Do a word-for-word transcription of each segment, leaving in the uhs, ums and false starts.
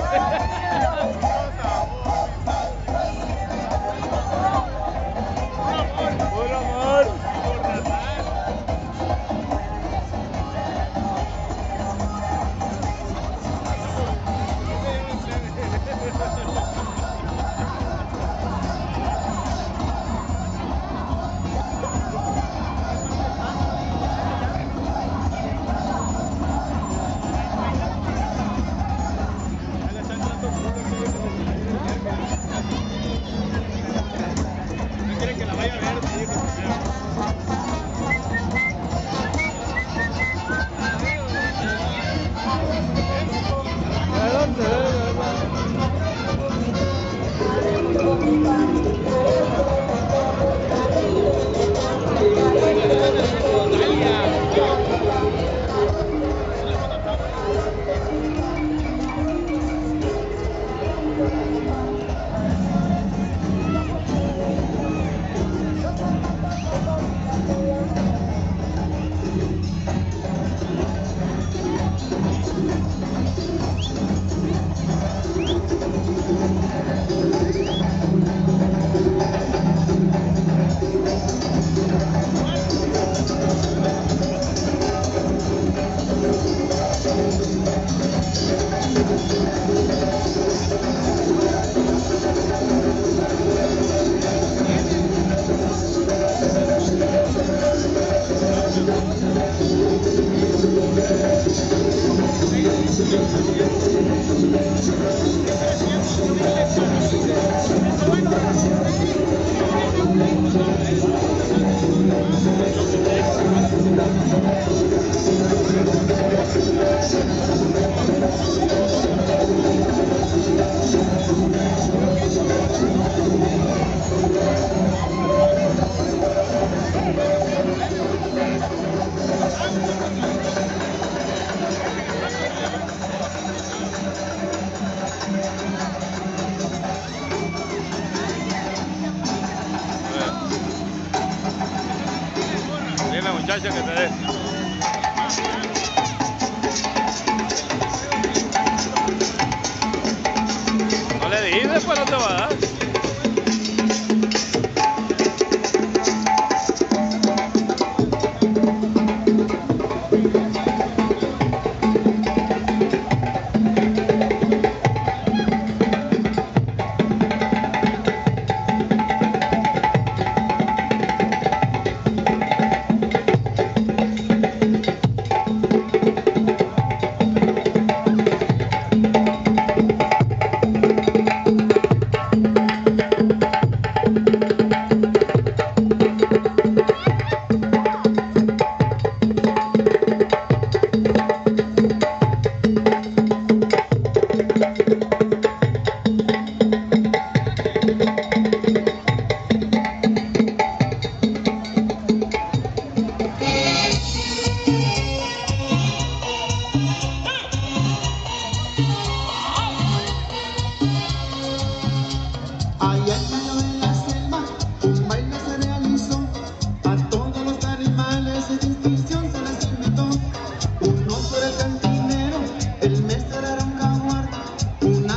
Puro amor. Dile, muchacha, que te dé. No le di, después no te va a dar. Una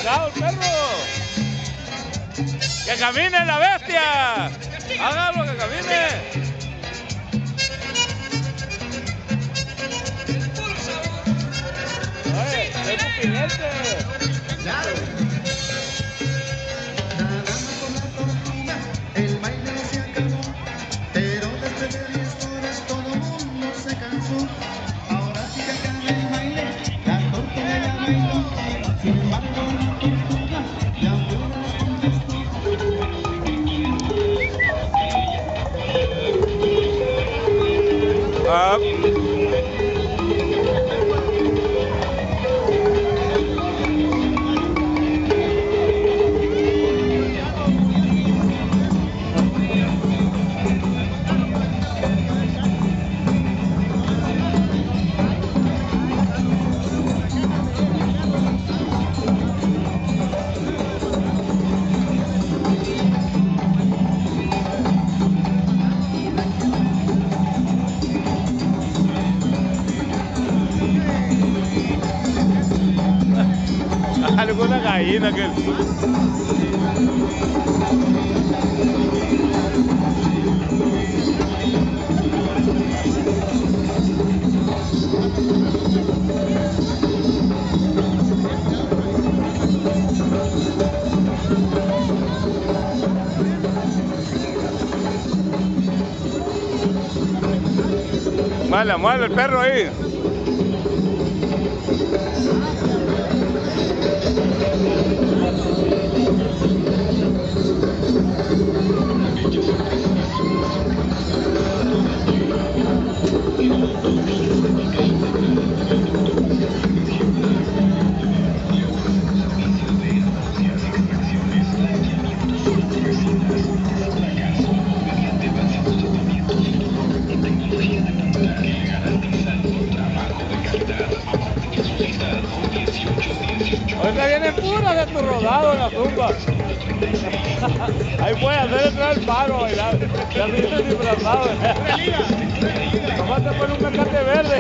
cansado el perro. ¡Que camine la bestia! ¡Hágalo, que camine! ¡Oye, soy pupilente! El baile se acabó, pero después de diez horas todo el mundo se cansó. Ahora sí que acaba el baile, la tortuga ya bailó. Sin embargo, la tortuga ya no Ah. Alguna gallina que... Mala, mala el perro ahí. Ahorita viene pura de tu rodado en la tumba. Ahí puedes hacer entrar el paro, bailar. Ya se dice disfrazado. Nomás te pone un mecate verde.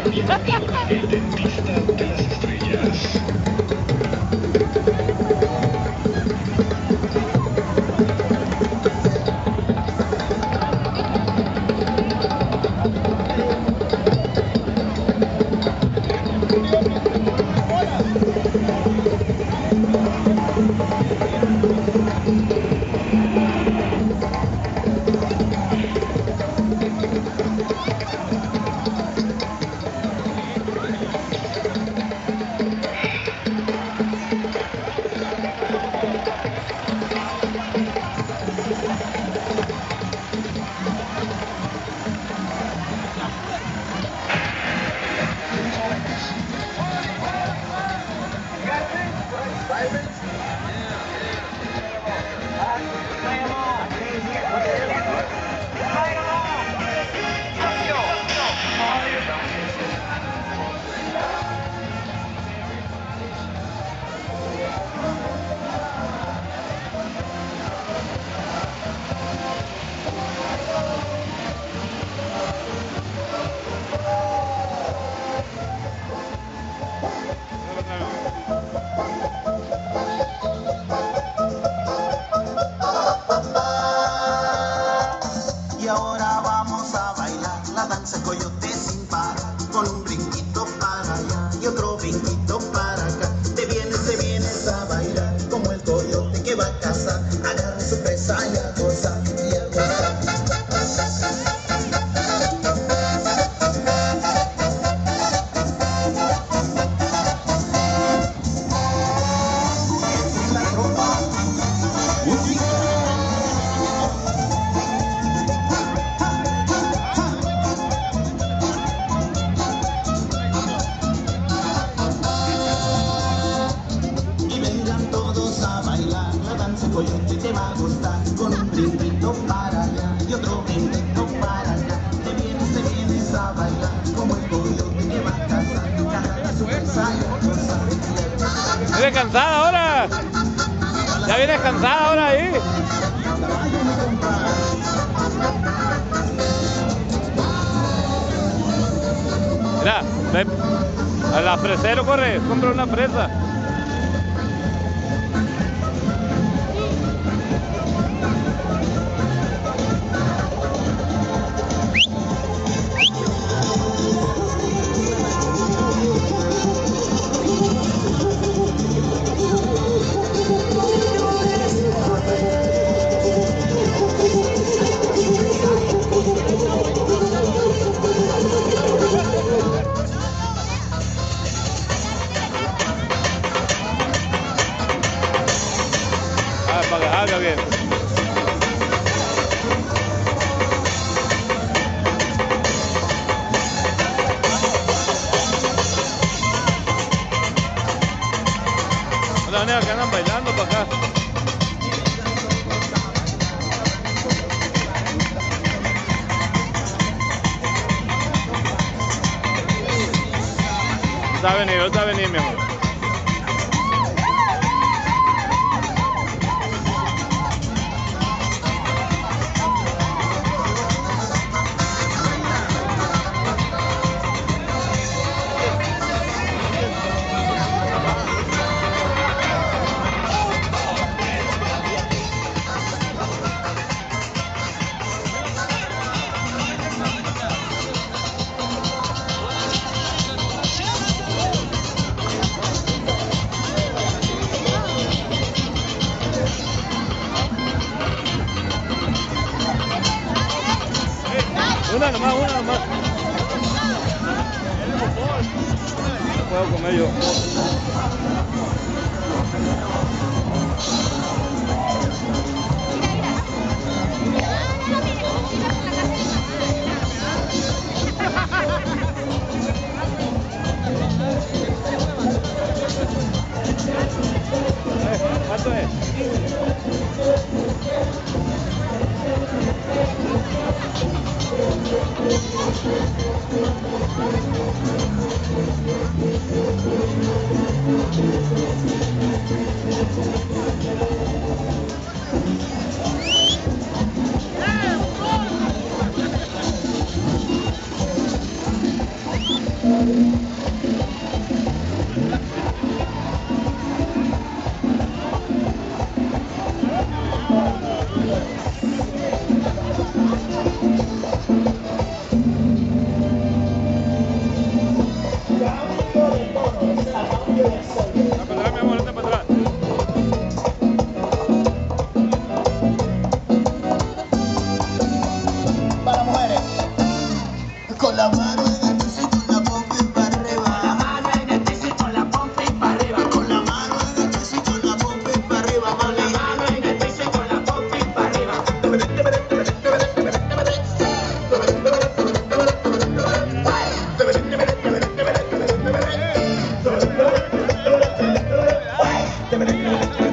Y ahora vamos a bailar la danza coyote sin parar, con un brinquito para allá y otro brinquito para acá. Te vienes, te vienes a bailar como el coyote que va a cazar. Agarra su presa y a gozar, y a gozar. Coyote te va a gustar, con un brinquito para allá y otro brinquito para acá. Te vienes, te vienes a bailar como el coyote que va a cazar. Agarra su presa y a gozar. ¿Vienes cansada ahora? ¿Ya vienes cansada ahora ahí? Mira, ve, a la fresero corre, compra una fresa. Haga bien. Hola, nena, que andan bailando para acá. Está a venir, está a venir, mi amor. Una nomás, una nomás. No puedo comer yo. ¿Cuánto es? Con la mano en el piso y con la pompa para arriba. La mano en el piso y con la pompa para arriba. Con la mano en el piso y con la pompa para arriba. Con la mano en el piso y con la pompa para arriba. Ay,